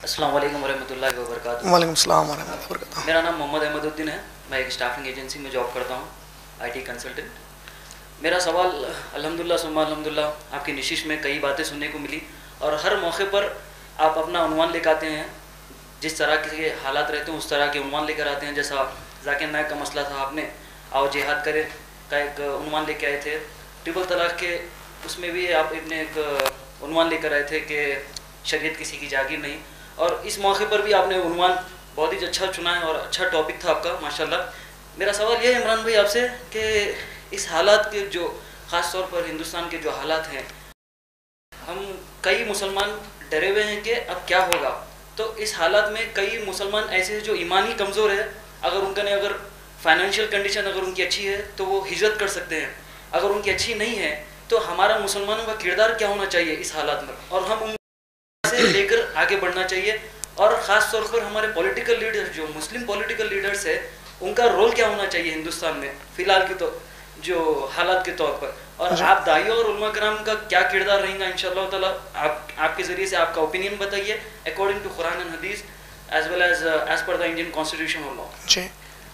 अस्सलाम वालेकुम वरहमतुल्लाहि वबरकातुहू। वालेकुम सलाम वरहमतुल्लाहि वबरकातुहू। मेरा नाम मोहम्मद अहमदुद्दीन है। मैं एक स्टाफिंग एजेंसी में जॉब करता हूँ, आईटी कंसल्टेंट। मेरा सवाल अल्हम्दुलिल्लाह सुम्मा अल्हम्दुलिल्लाह आपकी निशिश में कई बातें सुनने को मिली और हर मौके पर आप अपना उन्वान लेकर आते हैं। जिस तरह के हालात रहते हैं उस तरह के उन्वान लेकर आते हैं। जैसा जाकिर नायक का मसला था, आपने आओ जिहाद करें का एक उन्वान लेके आए थे। ट्रिपल तलाक के उसमें भी आप अपने एक उन्वान लेकर आए थे कि शरीयत किसी की जागीर नहीं, और इस मौके पर भी आपने उन्वान बहुत ही अच्छा चुना है और अच्छा टॉपिक था आपका माशाल्लाह। मेरा सवाल ये है इमरान भाई आपसे कि इस हालात के जो ख़ास तौर पर हिंदुस्तान के जो हालात हैं, हम कई मुसलमान डरे हुए हैं कि अब क्या होगा। तो इस हालात में कई मुसलमान ऐसे हैं जो ईमानी कमज़ोर है, अगर फाइनेंशियल कंडीशन अगर उनकी अच्छी है तो वो हिजरत कर सकते हैं, अगर उनकी अच्छी नहीं है तो हमारा मुसलमानों का किरदार क्या होना चाहिए इस हालात में, और हम उनसे लेकर आगे बढ़ना चाहिए। और ख़ास तौर पर हमारे पॉलिटिकल लीडर्स, जो मुस्लिम पॉलिटिकल लीडर्स है, उनका रोल क्या होना चाहिए हिंदुस्तान में फ़िलहाल के तो जो हालात के तौर पर, और आप दाई और उलमा कराम का क्या किरदार रहेगा इंशाअल्लाह ताला। आपके ज़रिए से आपका ओपिनियन बताइए अकॉर्डिंग टू कुरान एंड हदीस as well as per the Indian constitution और लॉ। जी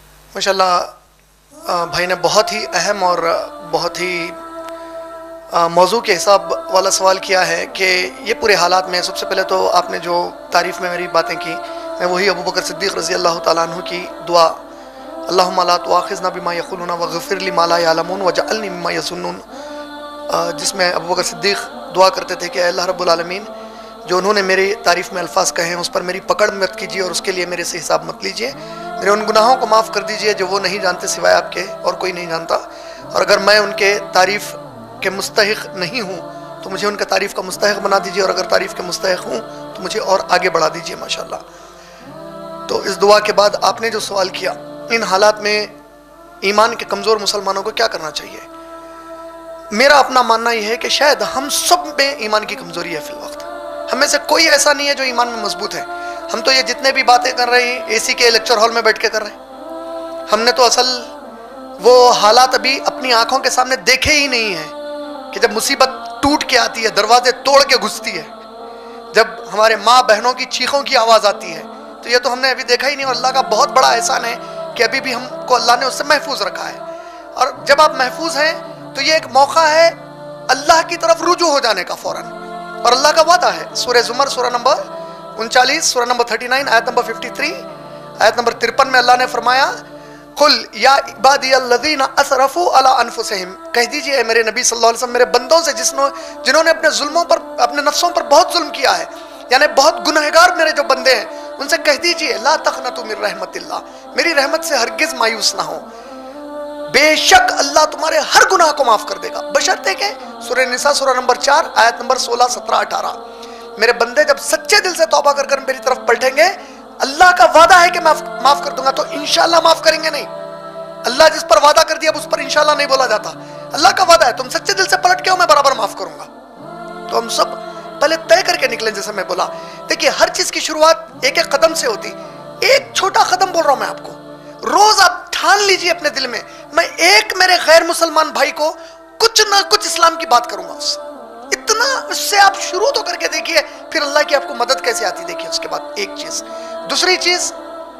माशाल्लाह, भाई ने बहुत ही अहम और बहुत ही मौजू के हिसाब वाला सवाल किया है कि ये पूरे हालात में सबसे पहले तो आपने जो तारीफ़ में मेरी बातें की, मैं वही अबू बकर सिद्दीक़ रज़ी अल्लाह ताला अन्हु की दुआ, अल्लाहुम्मा ला तुआखिज़ना बिमा यक़ूलून वग़फ़िर ली मा ला यअलमून वजअलनी मिम्मा यज़ुन्नून, जिसमें अबू बकर सिद्दीक़ दुआ करते थे कि अल्लाह रब्बुल आलमीन, जो उन्होंने मेरी तारीफ़ में अल्फाज कहे हैं उस पर मेरी पकड़ मत कीजिए और उसके लिए मेरे से हिसाब मत लीजिए। मेरे उन गुनाहों को माफ़ कर दीजिए जो वो नहीं जानते सिवाय आपके, और कोई नहीं जानता। और अगर मैं उनके तारीफ़ के मुस्तहिक़ नहीं हूँ तो मुझे उनका तारीफ़ का मुस्तहिक़ बना दीजिए, और अगर तारीफ़ के मुस्तहिक़ हूँ तो मुझे और आगे बढ़ा दीजिए माशाअल्लाह। तो इस दुआ के बाद आपने जो सवाल किया, इन हालात में ईमान के कमज़ोर मुसलमानों को क्या करना चाहिए, मेरा अपना मानना यह है कि शायद हम सब में ईमान की कमज़ोरी है। फ़िलवक्त हम में से कोई ऐसा नहीं है जो ईमान में मजबूत है। हम तो ये जितने भी बातें कर रहे हैं एसी के लेक्चर हॉल में बैठ के कर रहे हैं। हमने तो असल वो हालात अभी अपनी आंखों के सामने देखे ही नहीं है कि जब मुसीबत टूट के आती है, दरवाजे तोड़ के घुसती है, जब हमारे माँ बहनों की चीखों की आवाज़ आती है, तो ये तो हमने अभी देखा ही नहीं। और अल्लाह का बहुत बड़ा एहसान है कि अभी भी हमको अल्लाह ने उससे महफूज रखा है। और जब आप महफूज हैं तो ये एक मौका है अल्लाह की तरफ रुजू हो जाने का फ़ौरन। और अल्लाह का वादा है, सूरह ज़ुमर सूरह नंबर 39, सूरह नंबर 39, आयत नंबर 53, आयत नंबर 53 में अल्लाह ने फरमाया, कुल या इबादियल्लज़ीना असरफू अला अनफुसिहिम, कह दीजिए मेरे नबी सल्लल्लाहु अलैहि वसल्लम मेरे बंदों से जिन्होंने अपने जुल्मों पर, अपने नफ्सों पर बहुत जुल्म किया है, यानी बहुत गुनहगार मेरे जो बंदे हैं, उनसे कह दीजिए ला तक़नतू मिन रहमतिल्लाह, मेरी रहमत से हरगिज़ मायूस ना हो, बेशक अल्लाह तुम्हारे हर गुनाह को माफ़ कर देगा, बशर्ते के सूरह निसा सूरह नंबर 4 आयत नंबर 16, 17, 18। मेरे बंदे जब सच्चे दिल से तौबा कर कर मेरी तरफ पलटेंगे, अल्लाह का वादा है कि माफ़ कर दूंगा, तो इंशाअल्लाह माफ़ करेंगे नहीं। अल्लाह जिस पर वादा कर दिया उस पर इंशाअल्लाह नहीं बोला जाता। अल्लाह का वादा है तुम सच्चे दिल से पलट के हो मैं बराबर माफ़ करूंगा। तो हम सब पहले तय करके निकलें। जैसे मैं बोला, देखिए हर चीज़ की शुरुआत एक एक कदम से होती। एक छोटा कदम बोल रहा हूँ मैं आपको, रोज़ आप ठान लीजिए अपने दिल में, मैं एक मेरे गैर मुसलमान भाई को कुछ ना कुछ इस्लाम की बात करूंगा उससे। इतना उससे आप शुरू तो करके देखिए, फिर अल्लाह की आपको मदद कैसे आती देखिए। उसके बाद एक चीज, दूसरी चीज,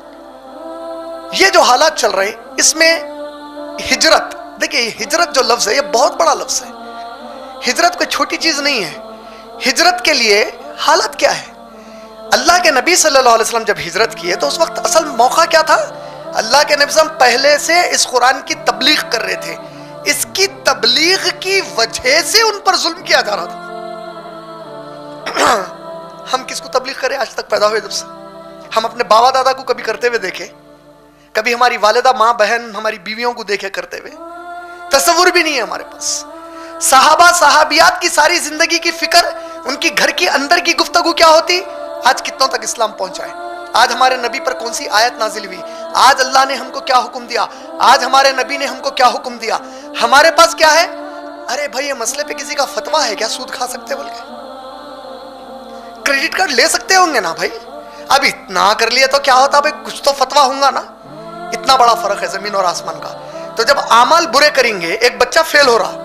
ये जो हालात चल रहे हैं इसमें हिजरत, देखिए हिजरत जो लफ्ज है ये बहुत बड़ा लफ्ज है। हिजरत कोई छोटी चीज नहीं है। हिजरत के लिए हालत क्या है? अल्लाह के नबी सल्लल्लाहु अलैहि वसल्लम जब हिजरत किए तो उस वक्त असल मौका क्या था? अल्लाह के नबी सल्लल्लाहु अलैहि वसल्लम पहले से इस कुरान की तबलीग कर रहे थे। इसकी तबलीग की वजह से उन पर जुल्म किया जा रहा था। हम किसको तबलीग करें? आज तक पैदा हुए जब से हम अपने बाबा दादा को कभी करते हुए देखे? कभी हमारी वालिदा माँ बहन हमारी बीवियों को देखे करते हुए? तस्वुर भी नहीं है हमारे पास। सहाबा सहाबियात की सारी जिंदगी की फिक्र, उनकी घर की अंदर की गुफ्तगू क्या होती? आज कितनों तक इस्लाम पहुंचा है? आज हमारे नबी पर कौन सी आयत नाजिल हुई? आज अल्लाह ने हमको क्या हुक्म दिया? आज हमारे नबी ने हमको क्या हुक्म दिया? हमारे पास क्या है? अरे भाई ये मसले पे किसी का फतवा है क्या? सूद खा सकते बोल के क्रेडिट कार्ड ले सकते होंगे ना भाई? अब इतना कर लिया तो क्या होता भाई? कुछ तो फतवा होगा ना। इतना बड़ा फर्क है जमीन और आसमान का। तो जब आमाल बुरे करेंगे, एक बच्चा फेल हो रहा,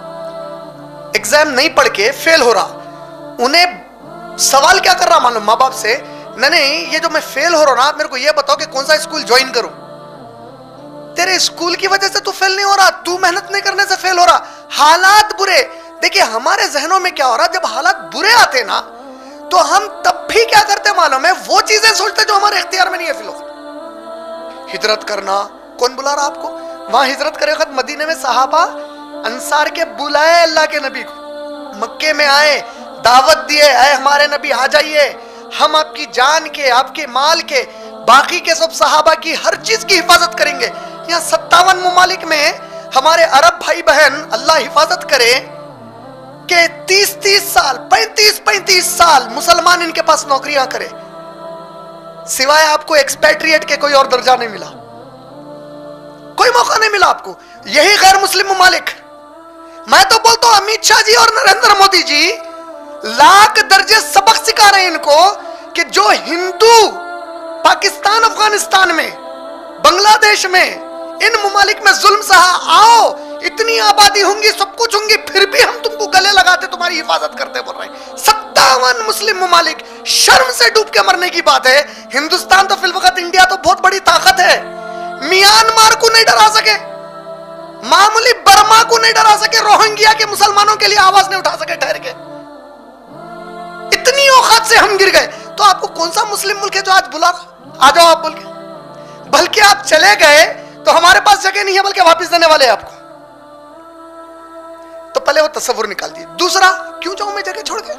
एग्जाम नहीं पढ़ के फेल हो रहा, उन्हें सवाल क्या कर रहा मालूम माँ बाप से नहीं, ये जो मैं फेल हो रहा हूं ना, आप मेरे को ये बताओ कि कौन सा स्कूल ज्वाइन करूं। तेरे स्कूल की वजह से तू फेल नहीं हो रहा, तू मेहनत नहीं करने से फेल हो रहा, हालात बुरे। देखिए हमारे जहनों में क्या हो रहा, जब हालात बुरे आते ना तो हम तब भी क्या करते मालूम है, वो चीजें सोचते जो हमारे इख्तियार में नहीं है। फिलहाल हिजरत करना, कौन बुला रहा आपको? वहां हिजरत करे वक्त मदीने में सहाबा अंसार के बुलाए अल्लाह के नबी को, मक्के में आए, दावत दिए, आए हमारे नबी आ जाइए, हम आपकी जान के, आपके माल के, बाकी के सब सहाबा की हर चीज की हिफाजत करेंगे। यहाँ 57 मुमालिक में हमारे अरब भाई बहन अल्लाह हिफाजत करे कि 30-30 साल, 35-35 साल मुसलमान इनके पास नौकरियां करे, सिवाय आपको एक्सपैट्रिएट के कोई और दर्जा नहीं मिला, कोई मौका नहीं मिला आपको। यही गैर मुस्लिम मुमालिक, मैं तो बोलता हूं अमित शाह जी और नरेंद्र मोदी जी लाख दर्जे सबक सिखा रहे हैं इनको कि जो हिंदू पाकिस्तान, अफगानिस्तान में, बांग्लादेश में, इन मुमालिक में जुल्म सहा, आओ इतनी आबादी होंगी, सब कुछ होंगी, फिर भी हम तुमको गले लगाते, तुम्हारी हिफाजत करते बोल रहे हैं। 57 मुस्लिम मुमालिक, शर्म से डूब के मरने की बात है। हिंदुस्तान तो फिलवकत, इंडिया तो बहुत बड़ी ताकत है, म्यांमार को नहीं डरा सके, मामूली बर्मा को नहीं डरा सके, रोहिंग्या के मुसलमानों के लिए आवाज नहीं उठा सके ठहर के, इतनी औकात से हम गिर गए। तो आपको कौन सा मुस्लिम मुल्क है जो आज बुला आ जाओ आप बोल के? बल्कि आप चले गए तो हमारे पास जगह नहीं है, बल्कि वापस देने वाले हैं आपको। तो पहले वो तस्वुर निकाल दिए। दूसरा, क्यों जाऊं मैं जगह छोड़ के?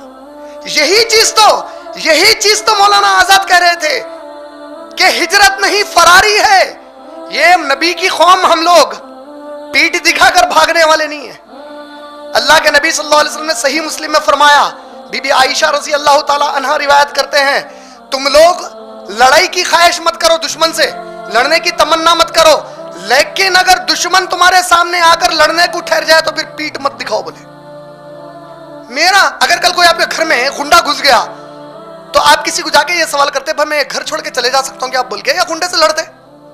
यही चीज तो मौलाना आजाद कह रहे थे कि हिजरत नहीं फरारी है। ये नबी की कौम, हम लोग पीठ दिखाकर भागने वाले नहीं है। अल्लाह के नबी सल्लल्लाहु अलैहि वसल्लम ने सही मुस्लिम में फरमाया, बीबी आयशा रजी अल्लाह ताला अन्हा रिवायत करते हैं, तुम लोग लड़ाई की ख्वाहिश मत करो, दुश्मन से लड़ने की तमन्ना मत करो, लेकिन अगर दुश्मन तुम्हारे सामने आकर लड़ने को ठहर जाए तो फिर पीठ मत दिखाओ। बोले मेरा, अगर कल कोई आपके घर में गुंडा घुस गया तो आप किसी को जाके ये सवाल करते, भाई मैं घर छोड़ के चले जा सकता हूं क्या आप बोल के, या गुंडे से लड़ते?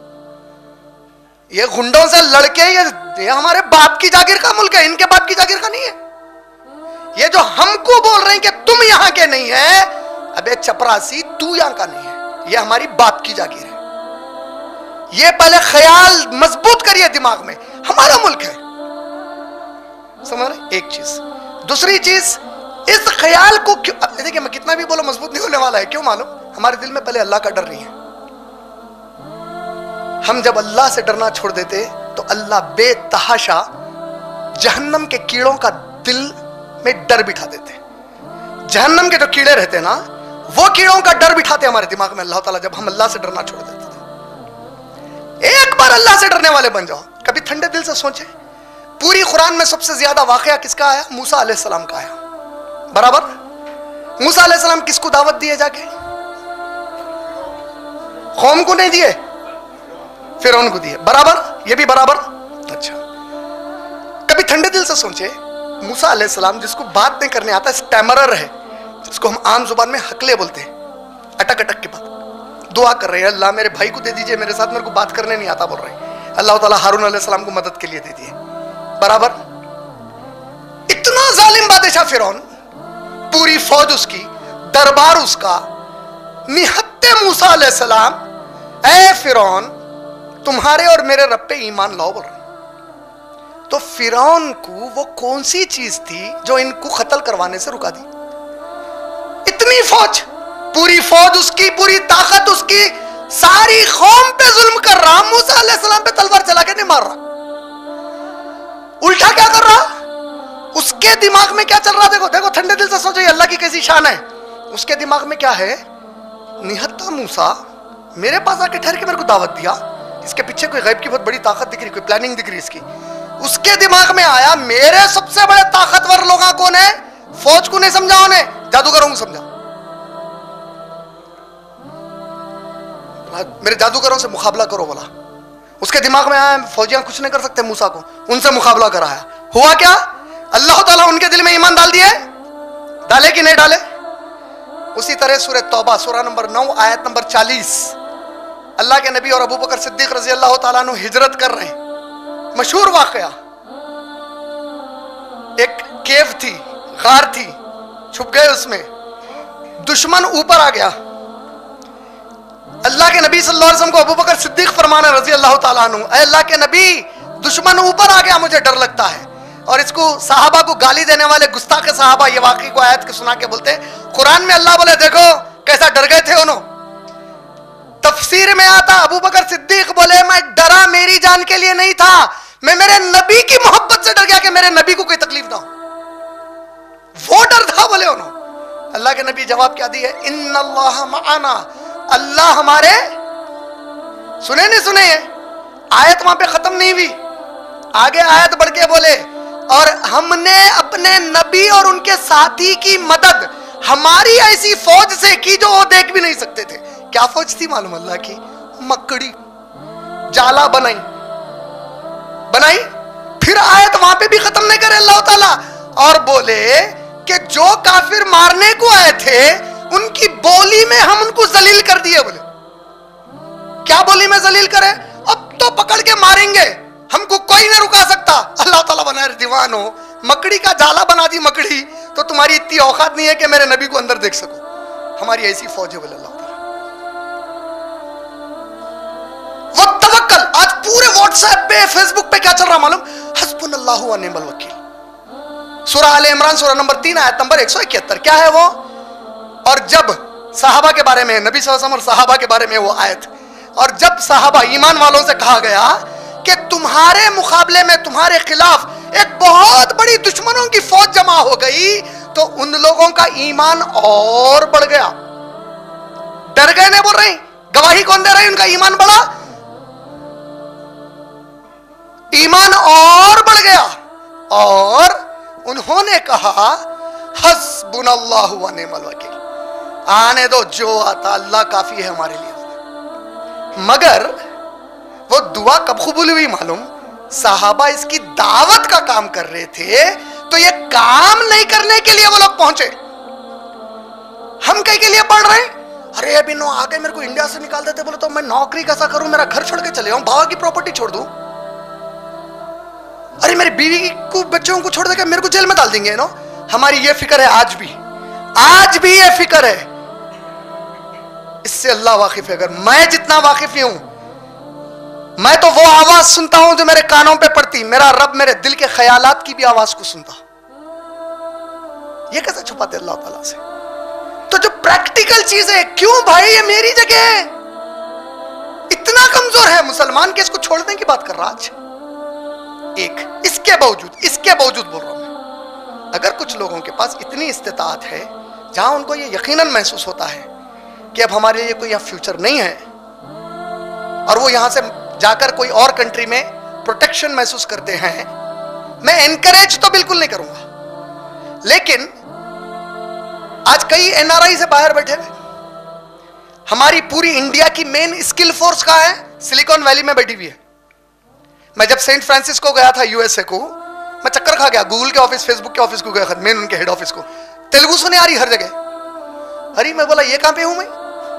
ये गुंडों से लड़के, ये हमारे बाप की जागीर का मुल्क है, इनके बाप की जागीर का नहीं है। ये जो हमको बोल रहे हैं कि तुम यहां के नहीं है, अबे चपरासी तू यहां का नहीं है, ये हमारी बाप की जागीर है। ये पहले ख्याल मजबूत करिए दिमाग में, हमारा मुल्क है, समझ रहे? एक चीज। दूसरी चीज, इस ख्याल को क्यों, देखिए मैं कितना भी बोलो मजबूत नहीं होने वाला है। क्यों मालूम? हमारे दिल में पहले अल्लाह का डर नहीं है। हम जब अल्लाह से डरना छोड़ देते तो अल्लाह बेतहाशा जहन्नम के कीड़ों का दिल में डर बिठा देते। जहन्नम के जो कीड़े रहते ना, वो कीड़ों का डर बिठाते हमारे दिमाग में अल्लाह ताला, जब हम अल्लाह से डरना छोड़ देते थे। एक बार अल्लाह से डरने वाले बन जाओ, कभी ठंडे दिल से सोचे, पूरी कुरान में सबसे ज्यादा वाकया किसका आया? मूसा अलैहिस्सलाम का आया। बराबर। मूसा अलैहिस्सलाम किसको दावत दिए जाके? कौम को नहीं दिए, फिरौन को दिए। बराबर, ये भी बराबर। अच्छा, कभी ठंडे दिल से सोचे, मूसा अलैहिस्सलाम जिसको बात नहीं करने आता, स्टैमरर है, जिसको हम आम जुबान में हकले बोलते हैं, अटक अटक के बात, दुआ कर रहे हैं अल्लाह मेरे भाई को दे दीजिए मेरे साथ, मेरे को बात करने नहीं आता बोल रहे हैं। अल्लाह ताला हारून अलैहिस्सलाम को मदद के लिए दे दिए। बराबर। इतना जालिम बादशाह फिरौन, पूरी फौज उसकी, दरबार उसका, निहत्ते मूसा अलैहिस्सलाम, ऐ फिरौन तुम्हारे और मेरे रब पे ईमान लाओ बोल रहे। तो फिरौन को वो कौन सी चीज थी जो इनको कत्ल करवाने से रुका दी? इतनी फौज, पूरी फौज उसकी, पूरी ताकत उसकी, सारी कौम पे जुल्म कर रहा, मूसा अलैहिस्सलाम पे तलवार चला के नहीं मार रहा, उल्टा क्या कर रहा? उसके दिमाग में क्या चल रहा? देखो देखो, ठंडे दिल से सोचो, अल्लाह की कैसी शान है। उसके दिमाग में क्या है? निहत्ता मूसा मेरे पास आके ठहर के मेरे को दावत दिया, इसके पीछे कोई गैब की बहुत बड़ी ताकत दिख रही, कोई प्लानिंग दिख रही इसकी। उसके दिमाग में आया, मेरे सबसे बड़े ताकतवर लोग कौन है? फौज को नहीं समझा, उन्हें जादूगरों को समझा, मेरे जादूगरों से मुकाबला करो बोला। उसके दिमाग में आया, फौजियां कुछ नहीं कर सकते मूसा को, उनसे मुकाबला कराया। हुआ क्या? अल्लाह ताला उनके दिल में ईमान डाल दिए, डाले कि नहीं डाले? उसी तरह सूरह तौबा सूरह नंबर 9 आयत नंबर 40, अल्लाह के नबी और अबू बकर सिद्दीक रजी अल्लाह ताला अन्हु हिजरत कर रहे हैं। मशहूर वाकया, एक केव थी, गार थी, छुप गए उसमें, दुश्मन ऊपर आ गया, अल्लाह के नबी सल्लल्लाहु अलैहि वसल्लम को अबू बकर सिद्दीक फरमाना रजी अल्लाह ताला अन्हु, ऐ अल्लाह के नबी दुश्मन ऊपर आ गया, मुझे डर लगता है। और इसको साहबा को गाली देने वाले गुस्ताख साहबा ये वाकई को आयत के सुना के बोलते हैं, कुरान में अल्लाह बोले देखो कैसा डर गए थे उन्होंने। तफसीर में आता अबू बकर सिद्दीक बोले मैं डरा मेरी जान के लिए नहीं था, मैं मेरे नबी की मोहब्बत से डर गया कि मेरे नबी को कोई तकलीफ ना हो, वो डर था बोले उन्होंने। अल्लाह के नबी जवाब क्या दिए, इन्नल्लाह मआना, अल्लाह हमारे। सुने नहीं सुने, आयत वहां पे खत्म नहीं हुई, आगे आयत बढ़ के बोले और हमने अपने नबी और उनके साथी की मदद हमारी ऐसी फौज से की जो वो देख भी नहीं सकते थे। क्या फौज थी मालूम? अल्लाह की मकड़ी जाला बनाई। फिर आयत वहां पे भी खत्म नहीं करे अल्लाह ताला और बोले कि जो काफिर मारने को आए थे उनकी बोली में हम उनको जलील कर दिए। बोले क्या बोली में जलील करे? अब तो पकड़ के मारेंगे, हमको कोई नहीं रुका सकता। अल्लाह ताला बना दीवान हो, मकड़ी का जाला बना दी मकड़ी, तो तुम्हारी इतनी औकात नहीं है कि मेरे नबी को अंदर देख सको। हमारी ऐसी फौज है बोले अल्लाह ताला। वो तवक्कल आज पूरे व्हाट्सएप पे फेसबुक पे क्या चल रहा मालूम? हस्बुनल्लाहु व निअमल वकील। सूरह आले इमरान सूरह नंबर 3 आयत नंबर 171। क्या है वो? और जब साहबा के बारे में, नबी सल्लल्लाहु अलैहि वसल्लम और साहबा के बारे में वो आयत, और जब साहबा ईमान वालों से कहा गया कि तुम्हारे मुकाबले में तुम्हारे खिलाफ एक बहुत बड़ी दुश्मनों की फौज जमा हो गई, तो उन लोगों का ईमान और बढ़ गया। डर गए नहीं बोल रहे, गवाही कौन दे रहे? उनका ईमान बढ़ा, ईमान और बढ़ गया। और उन्होंने कहा हस्बुनल्लाहु व निअमल वकील, आने दो जो आता, अल्लाह काफी है हमारे लिए। मगर वो दुआ कब कबूल हुई मालूम? साहबा इसकी दावत का काम कर रहे थे, तो ये काम नहीं करने के लिए वो लोग पहुंचे। हम कहीं के लिए पढ़ रहे हैं, अरे अभी नो आगे मेरे को इंडिया से निकाल देते बोले तो मैं नौकरी कैसा करूं, मेरा घर छोड़ के चले जाऊं, बाबा की प्रॉपर्टी छोड़ दूं, अरे मेरी बीवी को बच्चों को छोड़ देकर मेरे को जेल में डाल देंगे नो। हमारी ये फिक्र है आज भी ये फिक्र है। इससे अल्लाह वाकिफ है। अगर मैं जितना वाकिफ हूं, मैं तो वो आवाज सुनता हूं जो मेरे कानों पे पड़ती। मेरा रब मेरे दिल के ख्यालात की भी आवाज को सुनता। ये कैसे छुपाते अल्लाह ताला से? तो जो प्रैक्टिकल चीज है, क्यों भाई ये मेरी जगह है, इतना कमजोर है मुसलमान के इसको छोड़ने की बात कर रहा आज। एक इसके बावजूद बोल रहा हूं मैं, अगर कुछ लोगों के पास इतनी इस्तिताअत है जहां उनको ये यकीनन महसूस होता है कि अब हमारे लिए कोई यहाँ फ्यूचर नहीं है, और वो यहां से जाकर कोई और कंट्री में प्रोटेक्शन महसूस करते हैं, मैं एनकरेज तो बिल्कुल नहीं करूंगा। लेकिन आज कई एनआरआई से बाहर बैठे हुए, हमारी पूरी इंडिया की मेन स्किल फोर्स कहां है? सिलिकॉन वैली में बैठी हुई है। मैं जब सेंट फ्रांसिस्को गया था यूएसए को, मैं चक्कर खा गया, गूगल के ऑफिस, फेसबुक के ऑफिस को गया, मेन उनके हेड ऑफिस को, तेलुगु सुने आ रही हर जगह। अरे मैं बोला ये कहां पे हूं मैं?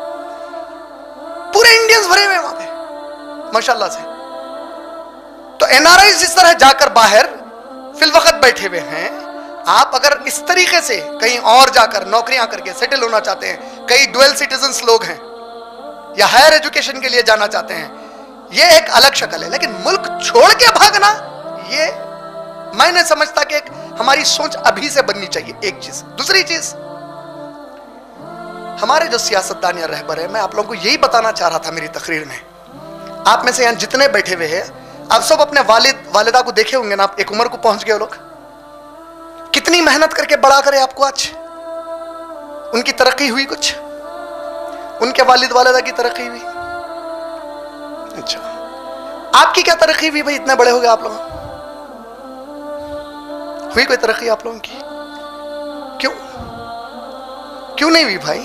पूरे इंडियंस भरे हुए वहां पे माशाल्लाह से। तो एनआरआई जिस तरह जाकर बाहर फिलवक्त बैठे हुए हैं, आप अगर इस तरीके से कहीं और जाकर नौकरियां करके सेटल होना चाहते हैं, कई डुअल सिटीजन्स लोग हैं या हायर एजुकेशन के लिए जाना चाहते हैं, ये एक अलग शक्ल है। लेकिन मुल्क छोड़ के भागना, ये मैं नहीं समझता कि एक हमारी सोच अभी से बननी चाहिए। एक चीज। दूसरी चीज, हमारे जो सियासतदान या रहबर है, मैं आप लोगों को यही बताना चाह रहा था मेरी तकरीर में। आप में से यहां जितने बैठे हुए हैं, आप सब अपने वालिदा को देखे होंगे ना, एक उम्र को पहुंच गए लोग, कितनी मेहनत करके बड़ा करे आपको। आज उनकी तरक्की हुई, कुछ उनके वालिद वालिदा की तरक्की हुई। अच्छा, आपकी क्या तरक्की हुई भाई? इतने बड़े हो गए आप लोग, हुई कोई तरक्की आप लोगों की? क्यों नहीं हुई भाई?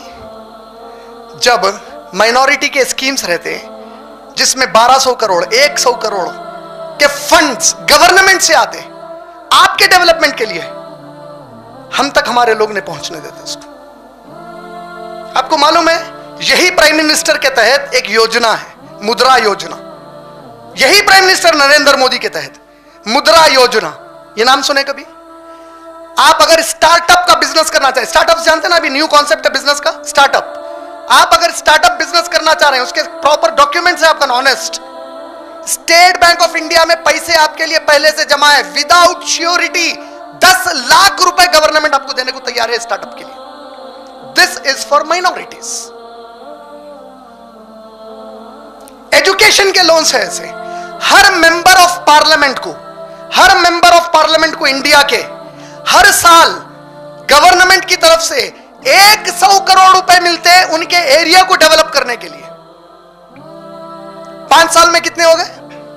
जब माइनॉरिटी के स्कीम्स रहते जिसमें 1200 करोड़ 100 करोड़ के फंड्स गवर्नमेंट से आते आपके डेवलपमेंट के लिए, हम तक हमारे लोग ने पहुंचने देते उसको। आपको मालूम है, यही प्राइम मिनिस्टर के तहत एक योजना है, मुद्रा योजना। यही प्राइम मिनिस्टर नरेंद्र मोदी के तहत मुद्रा योजना, ये नाम सुने कभी? आप अगर स्टार्टअप का बिजनेस करना चाहे, स्टार्टअप जानते हैं ना, अभी न्यू कॉन्सेप्ट है बिजनेस का, स्टार्टअप। आप अगर स्टार्टअप बिजनेस करना चाह रहे हैं, उसके प्रॉपर डॉक्यूमेंट्स है, आपका honest. State Bank of India में पैसे आपके लिए पहले से जमा है विदाउट श्योरिटी। 10 लाख रुपए गवर्नमेंट आपको देने को तैयार है स्टार्टअप के लिए। This is for minorities. Education के लोन्स है ऐसे। हर मेंबर ऑफ पार्लियामेंट को इंडिया के हर साल गवर्नमेंट की तरफ से 100 करोड़ रुपए मिलते हैं उनके एरिया को डेवलप करने के लिए। 5 साल में कितने हो गए?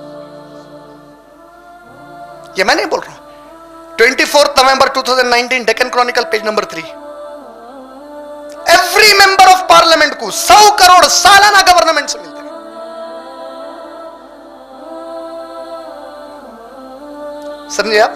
ये मैं नहीं बोल रहा हूं। 24 नवंबर 2019 Deccan Chronicle page number 3। Every member of parliament को 100 करोड़ सालाना गवर्नमेंट से मिलते हैं। समझे आप?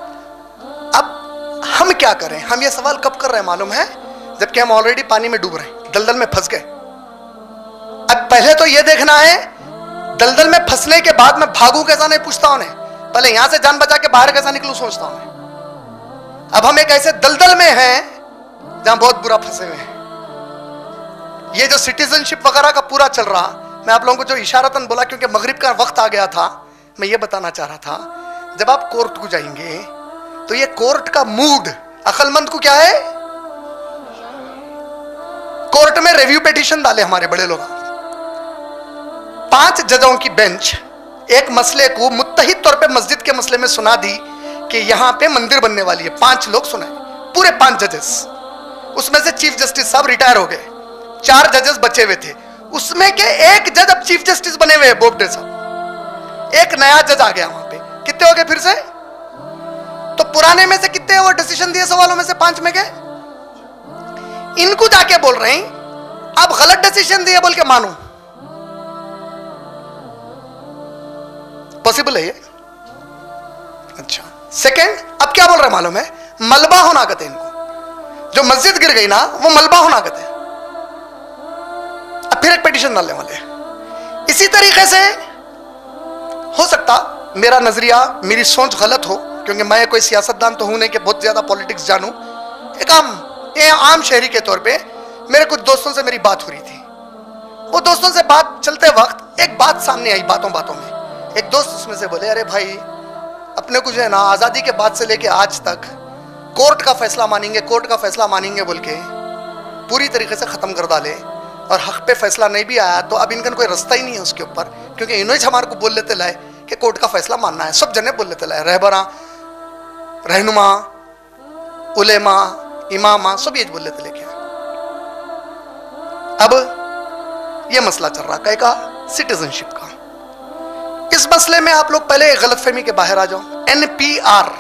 अब हम क्या करें? हम ये सवाल कब कर रहे हैं मालूम है? जबकि हम ऑलरेडी पानी में डूब रहे हैं, दलदल में फंस गए। अब पहले तो ये देखना है, दलदल में फंसने के बाद मैं भागू कैसा नहीं पूछता उन्हें, पहले यहां से जान बचा के बाहर कैसा निकलूं सोचता हूं। अब हम एक ऐसे दलदल में हैं जहां बहुत बुरा फंसे हुए हैं। ये जो सिटीजनशिप वगैरह का पूरा चल रहा, मैं आप लोगों को जो इशारतन बोला क्योंकि मगरिब का वक्त आ गया था, मैं ये बताना चाह रहा था, जब आप कोर्ट को जाएंगे तो ये कोर्ट का मूड अक्लमंद को क्या है? कोर्ट में रिव्यू पिटीशन डाले हमारे बड़े लोग, 5 जजों की बेंच एक मसले को मुत्तहिद तौर पे मस्जिद के मसले में सुना दी कि यहां पे मंदिर बनने वाली है। 5 लोग सुनाए, पूरे 5 जजेस। उसमें से चीफ जस्टिस साहब रिटायर हो गए, 4 जजेस बचे हुए थे। उसमें के एक जज अब चीफ जस्टिस बने हुए हैं, बोबडे साहब। एक नया जज आ गया वहां पे। कितने हो गए फिर से? तो पुराने में से कितने वो डिसीजन दिए सवालों में से 5 में गए? इनको जाके बोल रहे हैं आप गलत डिसीजन दिए बोल के मानो। पॉसिबल है ये? अच्छा, सेकंड, अब क्या बोल रहे हैं मालूम है? मलबा होना कहते हैं इनको। जो मस्जिद गिर गई ना, वो मलबा होना कहते हैं। अब फिर एक पिटीशन डालने वाले। इसी तरीके से हो सकता मेरा नजरिया, मेरी सोच गलत हो, क्योंकि मैं कोई सियासतदान तो हूं नहीं कि बहुत ज्यादा पॉलिटिक्स जानूं। एक आम शहरी के तौर पे मेरे कुछ दोस्तों से मेरी बात हो रही थी। वो दोस्तों से बात चलते वक्त एक बात सामने आई, बातों में एक दोस्त उसमें से बोले, अरे भाई अपने को जो है ना आजादी के बाद से लेके आज तक कोर्ट का फैसला मानेंगे बोल के पूरी तरीके से खत्म कर डाले, और हक पे फैसला नहीं भी आया तो अब इनका कोई रास्ता ही नहीं है उसके ऊपर, क्योंकि इन्होंने हमारे को बोल लेते लाए कि कोर्ट का फैसला मानना है। सब जने बोल लेते लाए, रहबरा, रहनुमा, उलेमा, इमामा, सब ये बोल लेते लेके। अब ये मसला चल रहा कहीं का सिटीजनशिप का। इस मसले में आप लोग पहले गलतफहमी के बाहर आ जाओ। NPR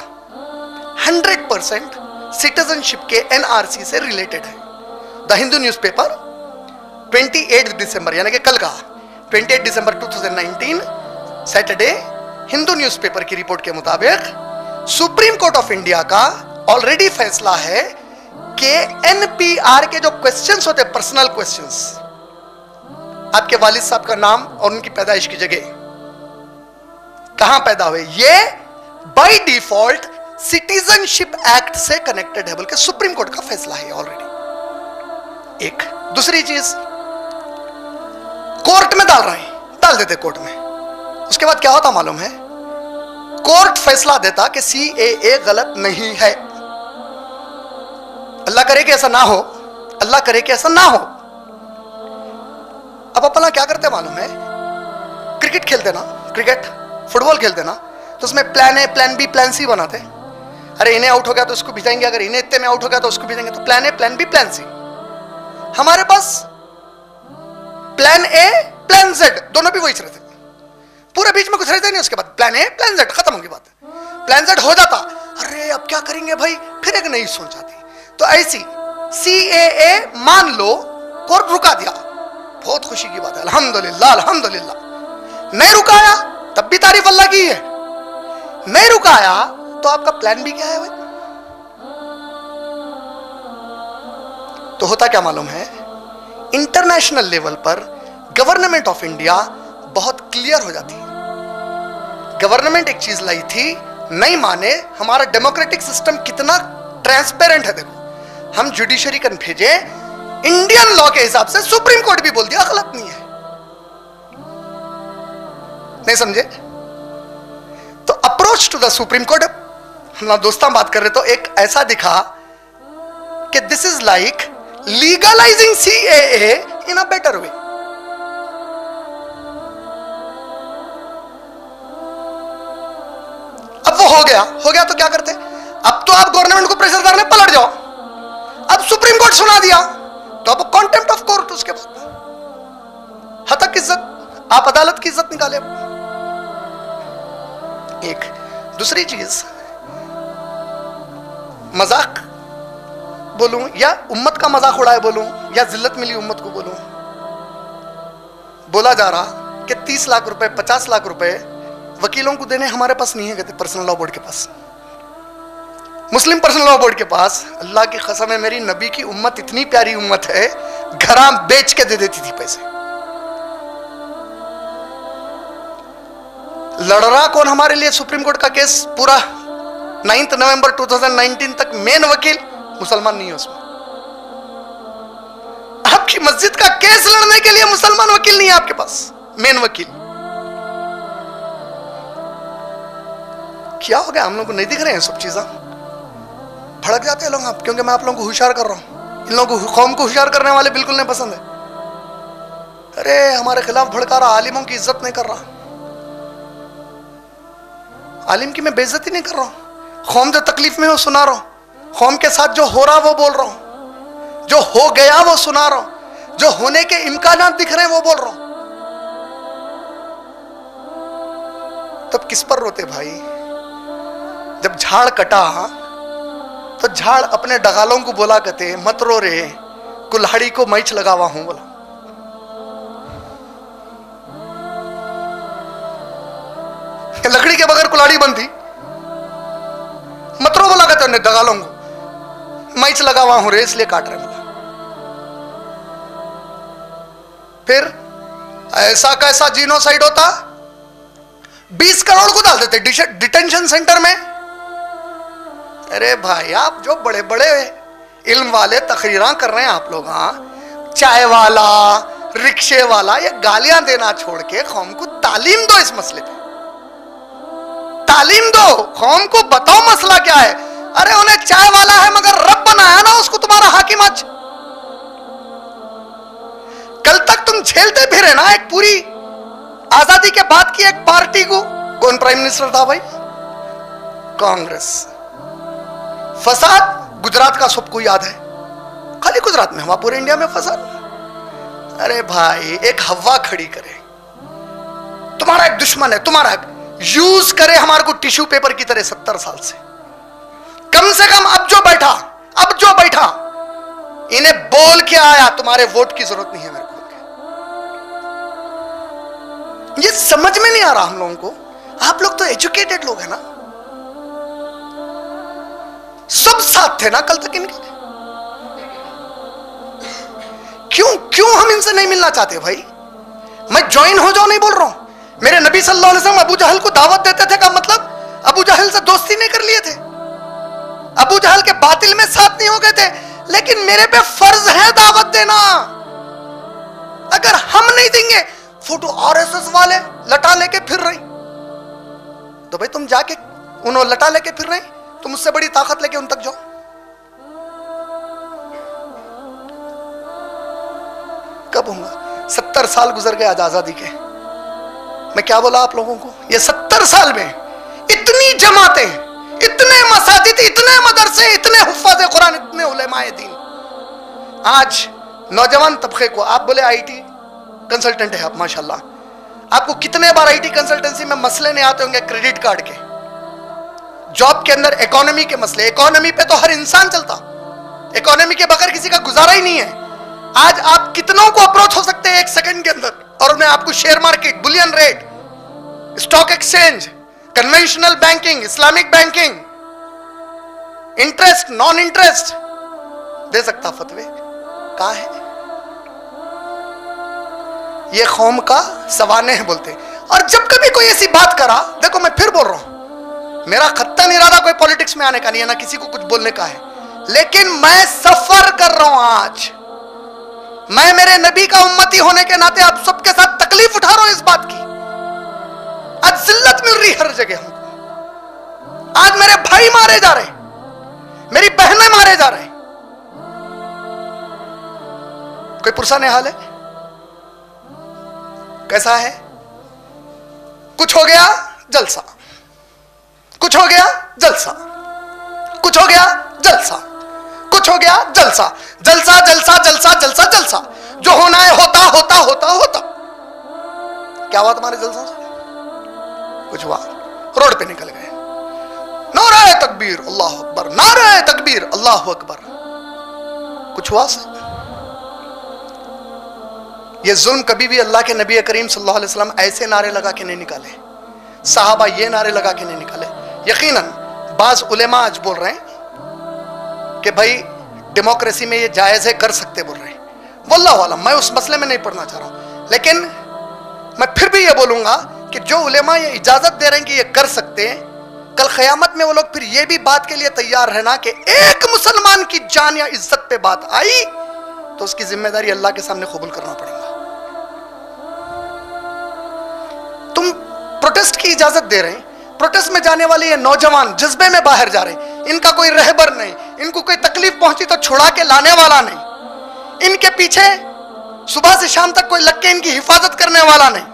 100% सिटीजनशिप के NRC से रिलेटेड है। द हिंदू न्यूज़पेपर 28 दिसंबर यानी कि कल का 28 दिसंबर 2019 सैटरडे, हिंदू न्यूज़पेपर की रिपोर्ट के मुताबिक सुप्रीम कोर्ट ऑफ इंडिया का ऑलरेडी फैसला है कि NPR के जो क्वेश्चंस होते हैं, पर्सनल क्वेश्चंस, आपके वालिद साहब का नाम और उनकी पैदाइश की जगह, कहां पैदा हुए, ये बाय डिफॉल्ट सिटीजनशिप एक्ट से कनेक्टेड है बोल के सुप्रीम कोर्ट का फैसला है ऑलरेडी। एक दूसरी चीज, कोर्ट में डाल देते कोर्ट में। उसके बाद क्या होता मालूम है? कोर्ट फैसला देता कि CAA गलत नहीं है। अल्लाह करे कि ऐसा ना हो, अल्लाह करे कि ऐसा ना हो। अब अपना क्या करते मालूम है? क्रिकेट खेलते ना, क्रिकेट फुटबॉल खेलते ना, तो उसमें plan A, plan B, plan C बनाते। अरे इन्हें आउट हो गया तो उसको भिजाएंगे, अगर इन्हें इतने में आउट हो गया तो उसको भिजाएंगे। तो plan A, plan B, plan C। हमारे पास प्लान A, प्लान Z दोनों भी वही रहते, पूरे बीच में कुछ रहते नहीं। उसके बाद प्लान A, प्लान Z, खत्म होगी बात। प्लान Z हो जाता, अरे अब क्या करेंगे भाई, फिर एक नई सोच आती। तो ऐसी CAA मान लो कोर्ट रुका दिया, बहुत खुशी की बात है, अल्हम्दुलिल्लाह अल्हम्दुलिल्लाह। नहीं रुकाया तब भी तारीफ अल्लाह की है, नहीं रुकाया तो आपका प्लान भी क्या है भाई? तो होता क्या मालूम है? इंटरनेशनल लेवल पर गवर्नमेंट ऑफ इंडिया बहुत क्लियर हो जाती है। गवर्नमेंट एक चीज लाई थी, नहीं माने। हमारा डेमोक्रेटिक सिस्टम कितना ट्रांसपेरेंट है, देखो हम जुडिशरी कन भेजे, इंडियन लॉ के हिसाब से सुप्रीम कोर्ट भी बोल दिया गलत नहीं है। नहीं समझे? तो approach to the Supreme Court, हम दोस्तां बात कर रहे तो एक ऐसा दिखा कि this is like legalising CAA in a better way. अब वो हो गया तो क्या करते? अब तो आप गवर्नमेंट को प्रेशर डालने पलट जाओ। अब सुप्रीम कोर्ट सुना दिया तो अब कॉन्टेम्प्ट ऑफ कोर्ट, उसके बाद हतक इज्जत, आप अदालत की इज्जत निकाले। एक दूसरी चीज, मजाक बोलूं या उम्मत का मजाक उड़ाए बोलूं या जिल्लत मिली उम्मत को बोलूं, बोला जा रहा कि 30 लाख रुपए 50 लाख रुपए वकीलों को देने हमारे पास नहीं है, कहते पर्सनल लॉ बोर्ड के पास, मुस्लिम पर्सनल लॉ बोर्ड के पास। अल्लाह की कसम है, मेरी नबी की उम्मत इतनी प्यारी उम्मत है, घरां बेच के दे देती थी पैसे। लड़ रहा कौन हमारे लिए सुप्रीम कोर्ट का केस पूरा 9 नवंबर 2019 तक? मेन वकील मुसलमान नहीं है उसमें। आपकी मस्जिद का केस लड़ने के लिए मुसलमान वकील नहीं है आपके पास, मेन वकील। क्या हो गया? हम लोग को नहीं दिख रहे हैं सब चीजें? भड़क जाते हैं लोग आप, क्योंकि मैं आप लोगों को होशियार कर रहा हूं। इन लोगों को, कौम को होशियार करने वाले बिल्कुल नहीं पसंद है। अरे हमारे खिलाफ भड़का रहा, आलिमों की इज्जत नहीं कर रहा। आलिम की मैं बेइज्जती नहीं कर रहा हूं, कौम जो तकलीफ में हो सुना रहा हूं, कौम के साथ जो हो रहा वो बोल रहा हूं, जो हो गया वो सुना रहा हूं, जो होने के इम्कानात दिख रहे हैं वो बोल रहा हूं। तब किस पर रोते भाई? जब झाड़ कटा तो झाड़ अपने डगालों को बोला करते, मत रो रे, कुल्हाड़ी को मैच लगावा हूं, बोला। लकड़ी के बगैर कुल्हाड़ी बनती, मत रो बोला करते उन्हें डगालों को, मैच लगावा हूं रे, इसलिए काट रहे। बोला फिर ऐसा कैसा जीनोसाइड होता, 20 करोड़ को डाल देते डिटेंशन सेंटर में। अरे भाई, आप जो बड़े बड़े इल्म वाले तकरीरां कर रहे हैं आप लोग, चाय वाला, रिक्शे वाला, ये गालियां देना छोड़ के कौम को तालीम दो। इस मसले पे तालीम दो, कौम को बताओ मसला क्या है। अरे उन्हें चाय वाला है मगर रब बनाया ना उसको तुम्हारा हाकिम। आज कल तक तुम झेलते फिरे ना एक पूरी आजादी के बाद की एक पार्टी को। कौन प्राइम मिनिस्टर था भाई? कांग्रेस। फसाद गुजरात का सबको याद है, खाली गुजरात में हुआ, पूरे इंडिया में फसाद। अरे भाई, एक हवा खड़ी करे, तुम्हारा एक दुश्मन है, तुम्हारा यूज करे हमारे को टिश्यू पेपर की तरह 70 साल से। कम से कम अब जो बैठा इन्हें बोल के आया, तुम्हारे वोट की जरूरत नहीं है मेरे को। ये समझ में नहीं आ रहा हम लोगों को। आप लोग तो एजुकेटेड लोग हैं ना, सब साथ थे ना कल तक इनके। क्यों हम इनसे नहीं मिलना चाहते भाई? मैं ज्वाइन हो जाओ नहीं बोल रहा हूं। मेरे नबी सल्लल्लाहु अलैहि वसल्लम अबू जहल को दावत देते थे, का मतलब अबू जहल से दोस्ती नहीं कर लिए थे, अबू जहल के बातिल में साथ नहीं हो गए थे, लेकिन मेरे पे फर्ज है दावत देना। अगर हम नहीं देंगे, फोटो RSS वाले लटा लेके फिर रही, तो भाई तुम जाके उन्होंने लटा लेके फिर रही, तुम उससे बड़ी ताकत लेके उन तक जाओ। कब होगा? 70 साल गुजर गए आज आजादी के। मैं क्या बोला आप लोगों को? ये 70 साल में इतनी जमातें, इतने मसाजिद, इतने मदरसे, इतने हुफ्फाज़े कुरान, इतने उलेमाए दीन। आज नौजवान तबके को आप बोले IT कंसल्टेंट है आप, माशाल्लाह, आपको कितने बार IT कंसल्टेंसी में मसले नहीं आते होंगे क्रेडिट कार्ड के, जॉब के अंदर इकोनॉमी के मसले। इकोनॉमी पे तो हर इंसान चलता, इकोनॉमी के बगैर किसी का गुजारा ही नहीं है। आज आप कितनों को अप्रोच हो सकते हैं 1 सेकंड के अंदर, और उन्हें आपको share market, bullion rate, stock exchange, conventional banking, Islamic banking, interest, non interest दे सकता फतवे। कहां है ये? कौम का सवाने हैं बोलते। और जब कभी कोई ऐसी बात करा, देखो मैं फिर बोल रहा हूं, मेरा खत्ता इरादा कोई पॉलिटिक्स में आने का नहीं है, ना किसी को कुछ बोलने का है, लेकिन मैं सफर कर रहा हूं। आज मैं मेरे नबी का उम्मती होने के नाते आप सबके साथ तकलीफ उठा रहा हूं इस बात की। मिली हर जगह हमको। आज मेरे भाई मारे जा रहे, मेरी बहनें मारे जा रहे, कोई पुरसा नहीं हाल है? कैसा है? कुछ हो गया जलसा, कुछ हो गया जलसा, कुछ हो गया जलसा, कुछ हो गया जलसा, जलसा जलसा जलसा जलसा जलसा, जो होना है होता होता होता होता। क्या हुआ तुम्हारे जलसा से? कुछ हुआ? रोड पे निकल गए, नारे तकबीर अल्लाह अकबर, नारे तकबीर अल्लाह अकबर। कुछ हुआ सर? ये जुल्म कभी भी अल्लाह के नबी करीम सल्लल्लाहु अलैहि वसल्लम ऐसे नारे लगा के नहीं निकाले, साहबा ये नारे लगा के नहीं निकाले। यकीनन बाज उलेमा आज बोल रहे हैं कि भाई डेमोक्रेसी में ये जायज है, कर सकते बोल रहे हैं। वल्लाहु आलम, मैं उस मसले में नहीं पढ़ना चाह रहा हूं, लेकिन मैं फिर भी ये बोलूंगा कि जो उलेमा ये इजाजत दे रहे हैं कि ये कर सकते हैं, कल क़यामत में वो लोग फिर ये भी बात के लिए तैयार रहना कि एक मुसलमान की जान या इज्जत पे बात आई तो उसकी जिम्मेदारी अल्लाह के सामने कबूल करना पड़ेगा। तुम प्रोटेस्ट की इजाजत दे रहे हैं, प्रोटेस्ट में जाने वाले ये नौजवान जज्बे में बाहर जा रहे हैं, इनका कोई रहबर नहीं, इनको कोई तकलीफ पहुंची तो छुड़ा के लाने वाला नहीं, इनके पीछे सुबह से शाम तक कोई लग के इनकी हिफाजत करने वाला नहीं।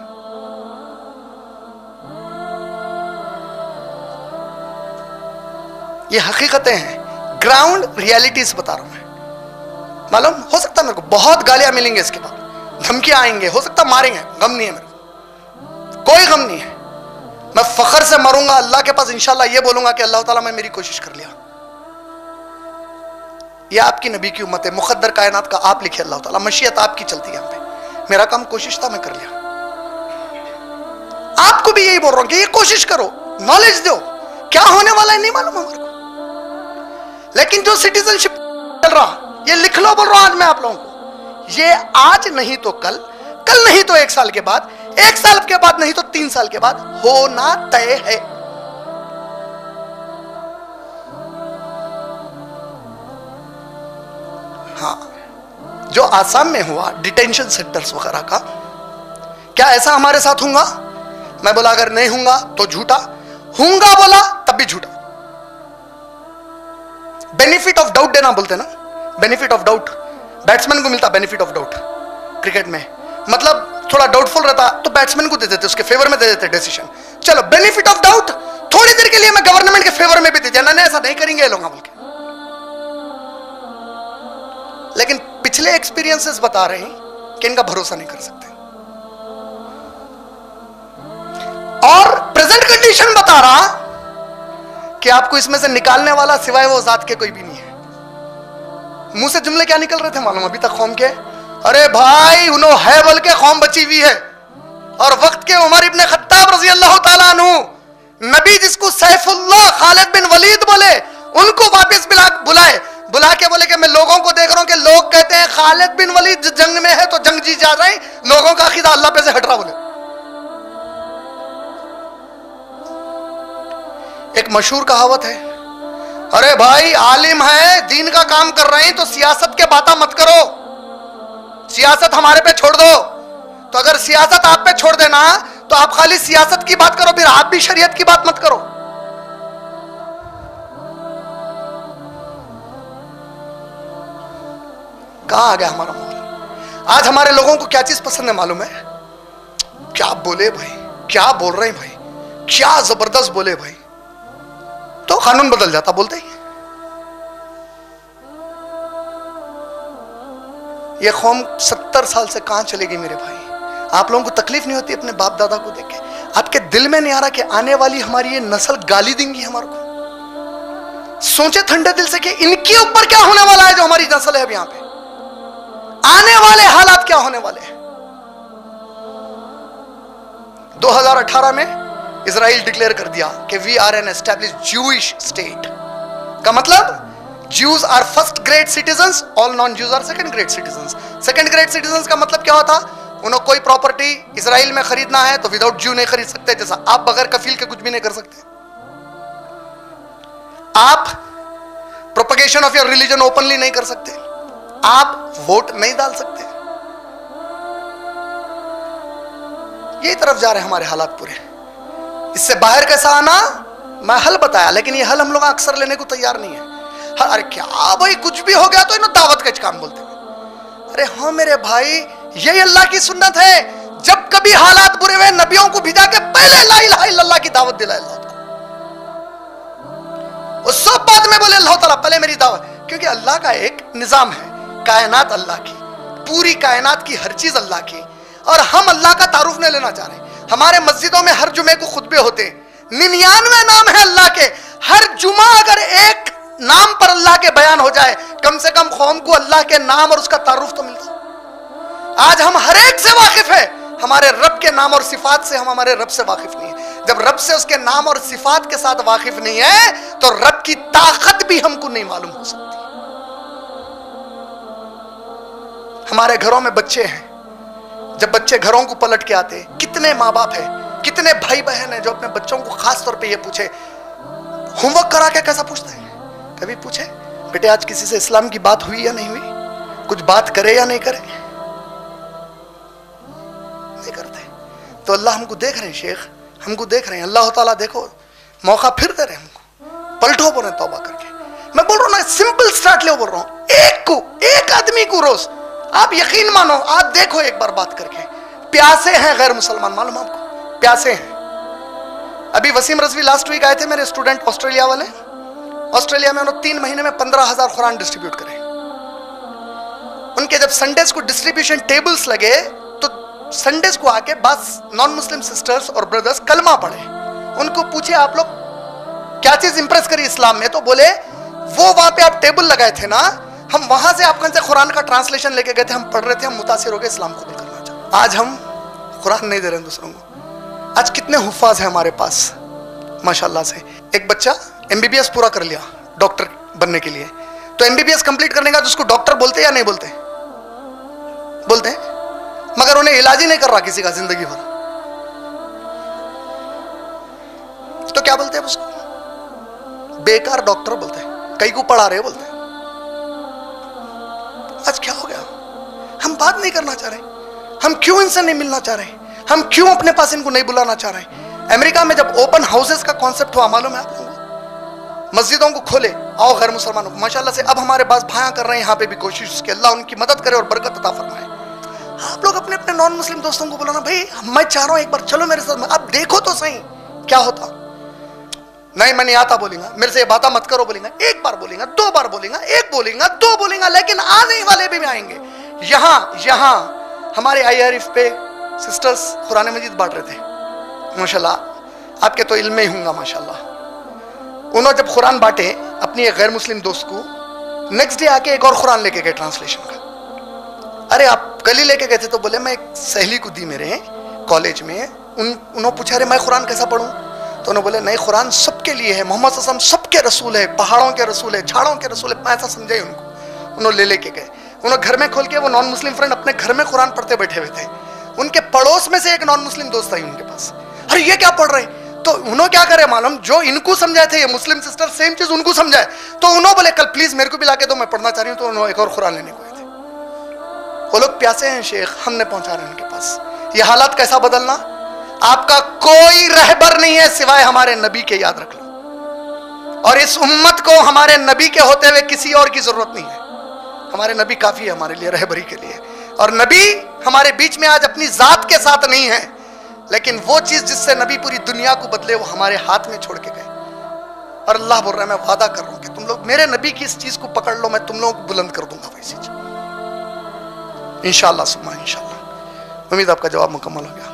ये हकीकतें हैं, ग्राउंड रियलिटीज बता रहा हूं मैं। मालूम हो सकता है मेरे को बहुत गालियां मिलेंगे, इसके बाद धमकियां आएंगे, हो सकता मारेंगे, गम नहीं है मेरे को, कोई गम नहीं है। मैं फखर से मरूंगा, अल्लाह के पास इंशाल्लाह ये बोलूंगा कि अल्लाह ताला मैं मेरी कोशिश कर लिया। ये आपकी नबी की उम्मत है, मुक़द्दर कायनात का आप लिखे अल्लाह ताला, मशीयत आपकी चलती है यहाँ पे। मेरा काम कोशिश था, मैं कर लिया। आपको भी यही बोल रहा हूं कि ये कोशिश करो, नॉलेज दो, क्या होने वाला है नहीं मालूम हमारे को, लेकिन जो सिटीजनशिप चल रहा, ये लिख लो बोल रहा हूं आज मैं आप लोगों को, ये आज नहीं तो कल, कल नहीं तो 1 साल के बाद, 1 साल के बाद नहीं तो 3 साल के बाद होना तय है। हाँ, जो आसाम में हुआ डिटेंशन सेंटर्स वगैरह का, क्या ऐसा हमारे साथ होगा? मैं बोला अगर नहीं होगा तो झूठा, होगा बोला तब भी झूठा। बेनिफिट ऑफ डाउट देना बोलते ना, बेनिफिट ऑफ डाउट बैट्समैन को मिलता, बेनिफिट ऑफ डाउट क्रिकेट में, मतलब थोड़ा डाउटफुल रहता तो बैट्समैन को दे देते, उसके फेवर में दे देते डिसीजन। चलो बेनिफिट ऑफ डाउट थोड़ी देर के लिए मैं गवर्नमेंट के फेवर में भी दे दिया, ना ऐसा नहीं करेंगे लोग बोल के, लेकिन पिछले एक्सपीरियंसेस बता रहे हैं कि इनका भरोसा नहीं कर सकते, और प्रेजेंट कंडीशन बता रहा कि आपको इसमें से निकालने वाला सिवाय वो जात के कोई भी नहीं है। मुंह से जुमले क्या निकल रहे थे मालूम अभी तक कौम के? अरे भाई उन्हों है बोल के कौम बची हुई है, और वक्त के उमर इब्ने खत्ताब रजी अल्लाह ताला अन्हु, नबी जिसको सैफुल्लाह खालिद बिन वलीद बोले, उनको वापस बुला के बोले कि मैं लोगों को देख रहा हूं कि लोग कहते हैं खालिद बिन वलीद जंग में है तो जंग जीत जा रहे हैं, लोगों का अकीदा अल्लाह पे से हट रहा। बोले एक मशहूर कहावत है, अरे भाई आलिम है, दीन का काम कर रहे हैं तो सियासत के बातें मत करो, सियासत हमारे पे छोड़ दो। तो अगर सियासत आप पे छोड़ देना तो आप खाली सियासत की बात करो, फिर आप भी शरीयत की बात मत करो। कहां आ गया हमारा माहौल? आज हमारे लोगों को क्या चीज पसंद है मालूम है? क्या बोले भाई, क्या बोल रहे हैं भाई, क्या जबरदस्त बोले भाई, तो कानून बदल जाता बोलते ही। ये कौम 70 साल से कहां चलेगी मेरे भाई? आप लोगों को तकलीफ नहीं होती अपने बाप दादा को देख के? आपके दिल में नहीं आ रहा कि आने वाली हमारी ये नस्ल गाली देंगी हमारे को? सोचे ठंडे दिल से कि इनके ऊपर क्या होने वाला है, जो हमारी नस्ल है अब यहाँ पे, आने वाले हालात क्या होने वाले हैं। 2018 में इजराइल डिक्लेयर कर दिया कि we are an established Jewish state, का मतलब Jews are first grade citizens, all non Jews are second grade citizens. Second grade citizens का मतलब क्या होता? उन्हें कोई प्रॉपर्टी इजराइल में खरीदना है तो विदाउट ज्यू नहीं खरीद सकते, जैसा आप बगैर कफील के कुछ भी नहीं कर सकते, आप propagation of your religion openly नहीं कर सकते, आप वोट नहीं डाल सकते। यही तरफ जा रहे हैं हमारे हालात पूरे। इससे बाहर कैसा आना, मैं हल बताया, लेकिन ये हल हम लोग अक्सर लेने को तैयार नहीं है। अरे क्या भाई कुछ भी हो गया तो इन्हें दावत का काम बोलते हैं। अरे हाँ मेरे भाई, यही अल्लाह की सुन्नत है। जब कभी हालात बुरे हुए, नबियों को भिजा के पहले ला इलाहा इल्लल्लाह की दावत दिलाए अल्लाह को। उस सब बाद में बोले अल्लाह ताला पहले मेरी दावत, क्योंकि अल्लाह का एक निजाम है, कायनात अल्लाह की, पूरी कायनात की हर चीज अल्लाह की, और हम अल्लाह का तारुफ नहीं लेना चाह रहे। हमारे मस्जिदों में हर जुमे को खुतबे होते, 99 नाम है अल्लाह के, हर जुमा अगर एक नाम पर अल्लाह के बयान हो जाए, कम से कम कौम को अल्लाह के नाम और उसका तारुफ तो मिलता। आज हम हर एक से वाकिफ है, हमारे रब के नाम और सिफात से हम हमारे रब से वाकिफ नहीं है। जब रब से उसके नाम और सिफात के साथ वाकिफ नहीं है, तो रब की ताकत भी हमको नहीं मालूम हो सकती। हमारे घरों में बच्चे हैं, जब बच्चे घरों को पलट के आते, कितने माँ बाप है, कितने भाई बहन है जो अपने बच्चों को खास तौर पे ये पूछे, होमवर्क करा के कैसा पूछते हैं? कभी पूछे बेटे आज किसी से इस्लाम की बात हुई या नहीं हुई, कुछ बात करे या नहीं करे? नहीं करते। तो अल्लाह हमको देख रहे हैं, शेख हमको देख रहे हैं, अल्लाह ताला देखो मौका फिर दे रहे हैं हमको, पलटो बोले तौबा करके। मैं बोल रहा हूँ ना, सिंपल स्टार्ट ले बोल रहा हूँ, एक आदमी को रोज आप यकीन मानो, आप देखो एक बार बात करके, प्यासे हैं गैर मुसलमान, मालूम आपको, प्यासे हैं। अभी वसीम रजवी लास्ट वीक आए थे, मेरे स्टूडेंट ऑस्ट्रेलिया वाले। ऑस्ट्रेलिया में उन्होंने 3 महीने में 15,000 कुरान डिस्ट्रीब्यूट करे। उनके जब संडेज को डिस्ट्रीब्यूशन टेबल्स लगे, तो संडेज को आके बस नॉन मुस्लिम सिस्टर्स और ब्रदर्स कलमा पढ़े। उनको पूछे आप लोग क्या चीज इंप्रेस करी इस्लाम में, तो बोले वो वहां पे आप टेबल लगाए थे ना, हम वहां से आपके से कुरान का ट्रांसलेशन लेके गए थे, हम पढ़ रहे थे, हम मुतासिर हो गए, इस्लाम कबूल करना चाहते। आज हम कुरान नहीं दे रहे दूसरों को। आज कितने हुफ्फाज हैं हमारे पास माशाल्लाह से। एक बच्चा एमबीबीएस पूरा कर लिया डॉक्टर बनने के लिए, तो एमबीबीएस कंप्लीट करने का तो उसको डॉक्टर बोलते या नहीं बोलते? बोलते हैं, मगर उन्हें इलाज ही नहीं कर रहा किसी का जिंदगी भर, तो क्या बोलते हैं उसको? बेकार डॉक्टर बोलते हैं, कई को पढ़ा रहे बोलते हैं। आज क्या हो गया? हम बात नहीं करना चाह रहे, हम क्यों इनसे नहीं मिलना चाह रहे, हम क्यों अपने पास इनको नहीं बुलाना चाह रहे? अमेरिका में जब ओपन हाउसेस का कॉन्सेप्ट हुआ, मालूम है आप लोगों को, मस्जिदों को खोले, आओ गैर मुसलमानों को, माशाल्लाह से अब हमारे पास भाया कर रहे हैं यहाँ पे भी कोशिश कि अल्लाह उनकी मदद करे और बरकत अता फरमाए। आप लोग अपने अपने नॉन मुस्लिम दोस्तों को बुलाना, भाई मैं चाह रहा हूँ एक बार चलो मेरे साथ, अब देखो तो सही क्या होता। नहीं मैं नहीं आता बोलेगा, मेरे से ये बात मत करो बोलेगा, एक बार बोलेगा, 2 बार बोलेगा, 1 बोलेगा, 2 बोलेगा, लेकिन आने वाले भी आएंगे। यहाँ हमारे IRF पे सिस्टर्स कुरान मजीद बांट रहे थे, माशाल्लाह, आपके तो इल्म ही होंगे माशाल्लाह। उन्होंने जब कुरान बांटे अपनी एक गैर मुस्लिम दोस्त को, नेक्स्ट डे आके एक और कुरान लेके गए ट्रांसलेशन का। अरे आप कल ही लेके गए थे, तो बोले मैं एक सहेली को दी मेरे कॉलेज में, उन्होंने पूछा अरे मैं कुरान कैसा पढ़ूं, तो उन्होंने बोले नहीं कुरान सबके लिए है, मोहम्मद सल्लल्लाहु अलैहि वसल्लम सबके रसूल है, पहाड़ों के रसूल है, झाड़ों के रसूल है, ऐसा समझे उनको। उन्होंने ले लेके गए, उन्होंने घर में खोल के, वो नॉन मुस्लिम फ्रेंड अपने घर में कुरान पढ़ते बैठे हुए थे। उनके पड़ोस में से एक नॉन मुस्लिम दोस्त आई उनके पास, अरे ये क्या पढ़ रहे, तो उन्होंने क्या करे मालूम, जो इनको समझाए थे ये मुस्लिम सिस्टर सेम चीज उनको समझाए, तो उन्होंने बोले कल प्लीज मेरे को भी लाके दो, मैं पढ़ना चाह रही हूँ, तो उन्होंने एक और कुरान लेने को आए थे। वो लोग प्यासे हैं शेख, हमने पहुंचा रहे हैं उनके पास। ये हालात कैसा बदलना, आपका कोई रहबर नहीं है सिवाय हमारे नबी के, याद रख लो। और इस उम्मत को हमारे नबी के होते हुए किसी और की जरूरत नहीं है, हमारे नबी काफी है हमारे लिए रहबरी के लिए। और नबी हमारे बीच में आज अपनी जात के साथ नहीं है, लेकिन वो चीज जिससे नबी पूरी दुनिया को बदले वो हमारे हाथ में छोड़ के गए। और अल्लाह बोल रहा है मैं वादा कर रहा हूं कि तुम लोग मेरे नबी की इस चीज को पकड़ लो, मैं तुम लोगों को बुलंद कर दूंगा वैसी चीज, इंशाअल्लाह सुम्मा इंशाअल्लाह। उम्मीद आपका जवाब मुकम्मल हो गया।